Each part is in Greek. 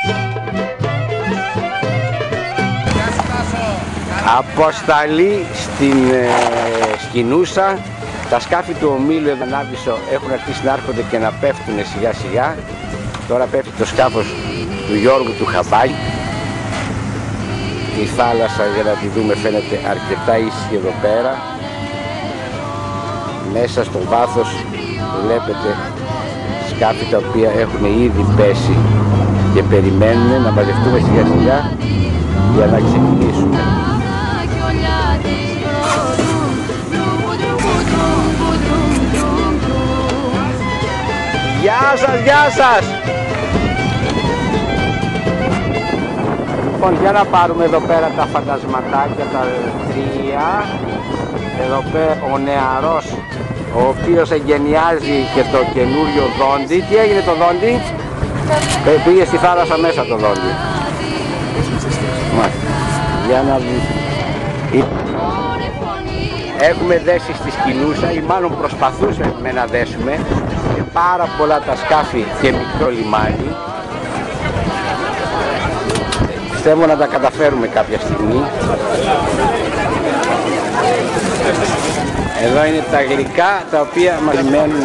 Αποσταλή στην Σκηνούσα. Τα σκάφη του ομίλου εδώ Νάβησο έχουν αρχίσει να έρχονται και να πέφτουν σιγά σιγά. Τώρα πέφτει το σκάφος του Γιώργου του Χαμπάλη. Η θάλασσα, για να τη δούμε, φαίνεται αρκετά ήσυχη εδώ πέρα. Μέσα στο βάθος βλέπετε σκάφη τα οποία έχουν ήδη πέσει και περιμένουν να μαζευτούμε σιγά σιγά για να ξεκινήσουμε. Γεια σας, γεια σας! Λοιπόν, για να πάρουμε εδώ πέρα τα φαντασματάκια, τα τρία. Εδώ πέρα ο νεαρός, ο οποίος εγκαινιάζει και το καινούριο δόντι. Τι έγινε το δόντι? Πήγε στη θάλασσα μέσα το δόντι. Για να δει. Έχουμε δέσει στη Σκηνούσα, ή μάλλον προσπαθούσαμε να δέσουμε. Πάρα πολλά τα σκάφη και μικρό λιμάνι. Πιστεύω να τα καταφέρουμε κάποια στιγμή. Εδώ είναι τα γλυκά τα οποία μας μένουν.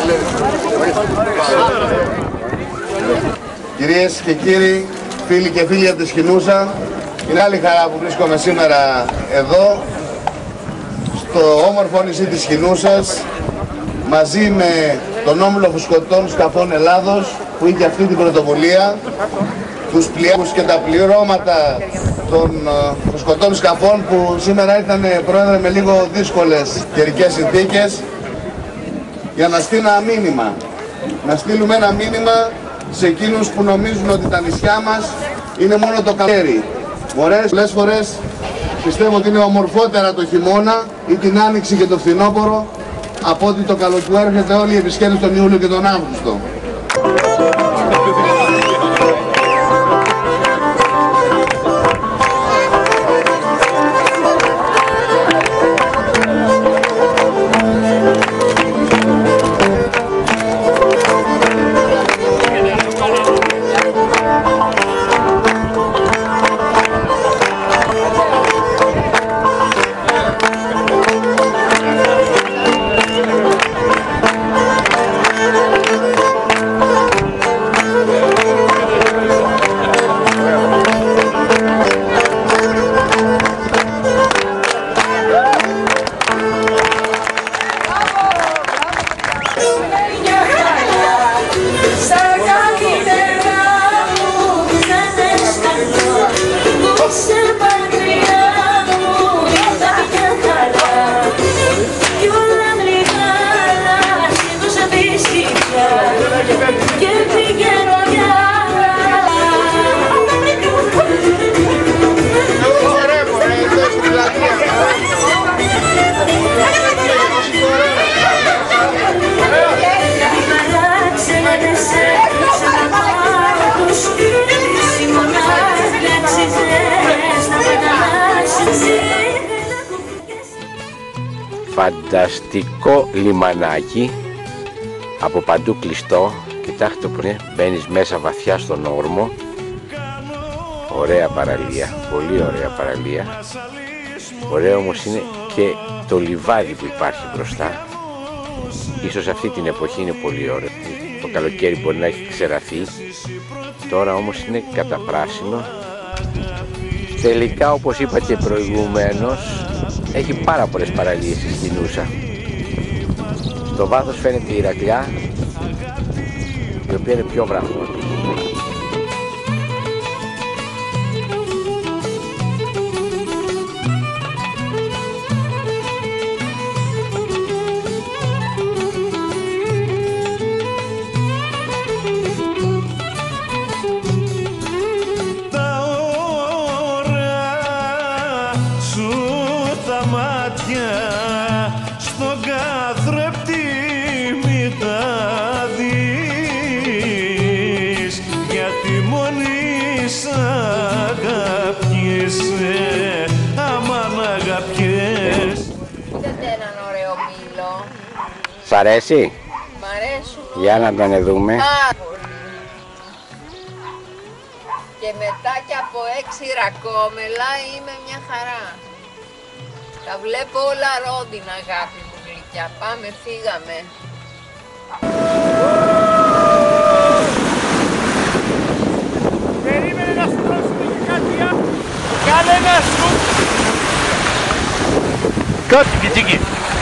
Κυρίες και κύριοι, φίλοι και φίλοι από τη Σκηνούσα, είναι άλλη χαρά που βρίσκομαι σήμερα εδώ στο όμορφο νησί της Σκηνούσας, μαζί με τον Όμιλο Φουσκωτών Σκαφών Ελλάδος που είχε αυτή την πρωτοβουλία, τους πλοίους και τα πληρώματα των φουσκωτών σκαφών που σήμερα ήρθαν, πρόεδρε, με λίγο δύσκολες καιρικές συνθήκες, για να στείλω ένα μήνυμα. Να στείλουμε ένα μήνυμα σε εκείνους που νομίζουν ότι τα νησιά μας είναι μόνο το καλοκαίρι. Πολλές φορές πιστεύω ότι είναι ομορφότερα το χειμώνα ή την άνοιξη και το φθινόπωρο από ότι το καλοκαίρι έρχεται όλοι οι επισκέπτες τον Ιούλιο και τον Αύγουστο. Φανταστικό λιμανάκι, από παντού κλειστό. Κοιτάξτε που είναι, μπαίνεις μέσα βαθιά στον όρμο. Ωραία παραλία, πολύ ωραία παραλία. Ωραίο όμως είναι και το λιβάδι που υπάρχει μπροστά. Ίσως αυτή την εποχή είναι πολύ ωραίο. Το καλοκαίρι μπορεί να έχει ξεραθεί. Τώρα όμως είναι καταπράσινο. Τελικά, όπως είπα και προηγουμένως, έχει πάρα πολλές παραλίες στη Σκηνούσα. Στο βάθος φαίνεται η Ηρακλιά, η οποία είναι πιο βραχώδη. Στον καθρέπτη μη τα δεις, γιατί μόνη σ' αγαπιέσαι, άμα να αγαπιέσαι. Είδατε έναν ωραίο μήλο? Σ' αρέσει? Μ' αρέσουν. Για να τον δούμε. Και μετά και από 6 ρακόμελα είμαι μια χαρά. Τα βλέπω όλα ρόδινα, αγάπη μου γλυκιά. Πάμε, φύγαμε. Περίμενε να σου δώσουμε και κάτι άλλο. Κάνε ένα σου. Κάτι πιτσίκι.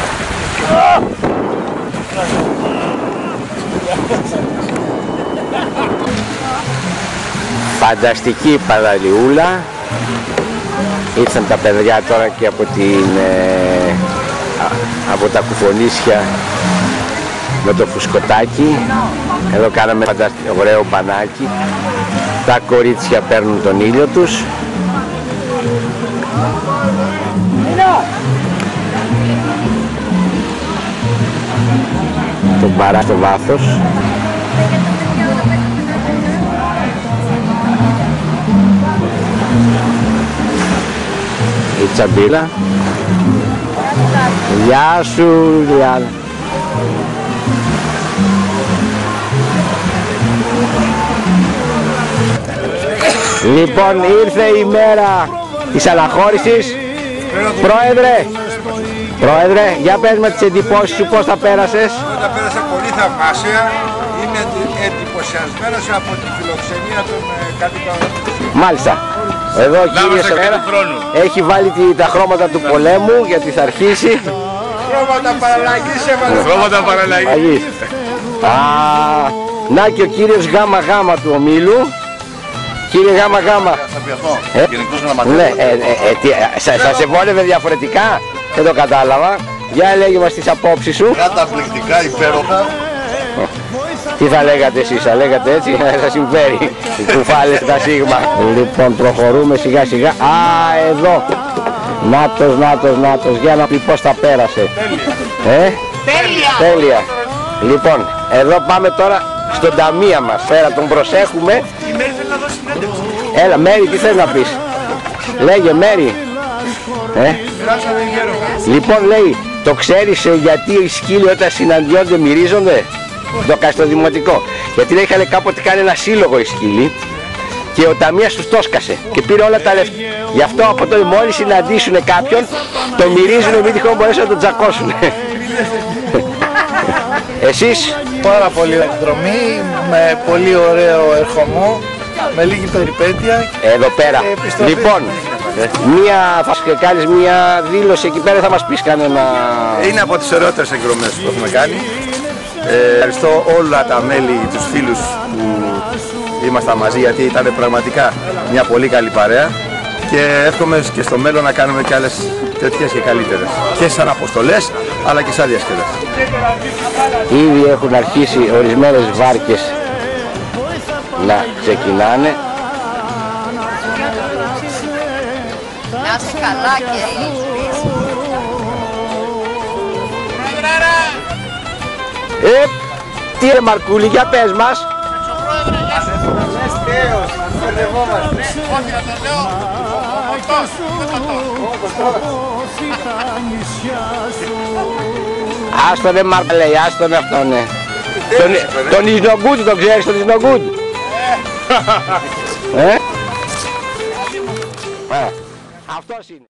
Φανταστική παραλιούλα. Ήρθαν τα παιδιά τώρα και από τα κουφονίσια με το φουσκωτάκι. Εδώ κάναμε ωραίο μπανάκι. Τα κορίτσια παίρνουν τον ήλιο τους. Το μπαρά στο βάθος. Η Τσαμπίλα. Γεια σου, Λιάννα. Λοιπόν, ήρθε η μέρα της αναχώρησης. Πρόεδρε, για πες με τις εντυπώσεις σου, πώς τα πέρασες. Τα πέρασα πολύ θαυμάσια. Είμαι εντυπωσιασμένος από τη φιλοξενία των κατοίκων. Μάλιστα. Εδώ ο κύριος έχει βάλει τα χρώματα του πολέμου γιατί θα αρχίσει. Χρώματα παραλλαγής έβαλε. Χρώματα παραλλαγής. Να και ο κύριος Γάμα Γάμα του ομίλου. Κύριε Γάμα Γάμα. Θα πιαθώ. Γενικός γραμματέας. Ναι, σας ευόλευε διαφορετικά. Δεν το κατάλαβα. Για λέγε μας τις απόψεις σου. Καταπληκτικά, υπέροχα. Τι θα λέγατε εσείς, θα λέγατε έτσι, θα συμφέρει οι κουφάλες τα σίγμα. Λοιπόν, προχωρούμε σιγά σιγά. Εδώ. Νάτος, για να πει πώς τα πέρασε. Τέλεια. Λοιπόν, εδώ πάμε τώρα στον ταμεία μας. Πέρα τον προσέχουμε. Η Μέρη θέλει να δώσει συνέντευξη. Έλα, Μέρη, τι θες να πεις. Λέγε, Μέρη. Λοιπόν, λέει, το ξέρεις γιατί οι σκύλοι όταν συναντιόνται μυρίζονται. Το κάνει στο δημοτικό. Γιατί λέει είχαν κάποτε κάνει ένα σύλλογο οι σκύλοι και ο ταμείας τους το σκασε και πήρε όλα τα λεφτά. Γι' αυτό από το μόλις συναντήσουν κάποιον το μυρίζουν μην τυχόν μπορέσουν να τον τσακώσουν. Εσείς? Πάρα πολύ εκδρομή, με πολύ ωραίο ερχομό, με λίγη περιπέτεια. Εδώ πέρα. Λοιπόν, θα κάνεις μια δήλωση εκεί πέρα, θα μας πεις κανένα. Είναι από τις ωραιότερες εκδρομές που έχουμε κάνει. Ευχαριστώ όλα τα μέλη, τους φίλους που ήμασταν μαζί γιατί ήταν πραγματικά μια πολύ καλή παρέα και εύχομαι και στο μέλλον να κάνουμε και άλλες τέτοιες και καλύτερες και σαν αποστολές αλλά και σαν διασκέδες. Ήδη έχουν αρχίσει ορισμένες βάρκες να ξεκινάνε. Να είσαι καλά και ήσυχη. Τι ρε Μαρκούλη, για πες μας. Άστον ρε Μαρκούλη, λέει, άστον αυτόν, ναι. Τον Ισνογκούτ, τον ξέρεις τον Ισνογκούτ. Αυτός είναι.